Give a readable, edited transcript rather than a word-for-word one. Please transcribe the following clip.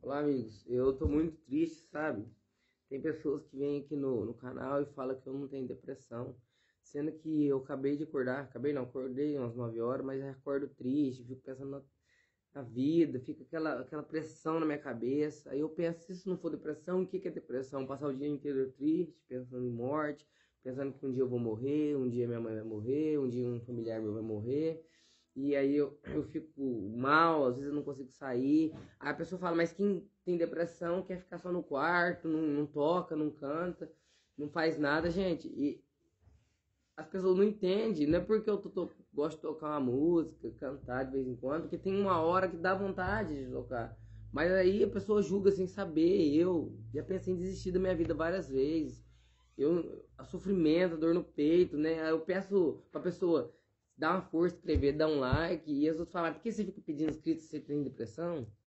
Olá, amigos. Eu tô muito triste, sabe? Tem pessoas que vêm aqui no canal e falam que eu não tenho depressão, sendo que eu acabei de acordar, acabei não, acordei umas 9 horas, mas eu acordo triste, fico pensando na vida, fica aquela pressão na minha cabeça. Aí eu penso, se isso não for depressão, o que é depressão? Passar o dia inteiro triste, pensando em morte, pensando que um dia eu vou morrer, um dia minha mãe vai morrer, um dia um familiar meu vai morrer. E aí eu fico mal, às vezes eu não consigo sair. Aí a pessoa fala, mas quem tem depressão quer ficar só no quarto, não toca, não canta, não faz nada, gente. E as pessoas não entendem, não é porque gosto de tocar uma música, cantar de vez em quando, que tem uma hora que dá vontade de tocar. Mas aí a pessoa julga sem saber. Eu já pensei em desistir da minha vida várias vezes. A sofrimento, a dor no peito, né? Aí eu peço pra pessoa dar uma força, escrever, dar um like, e as outras falam, por que você fica pedindo inscrito se você tem depressão?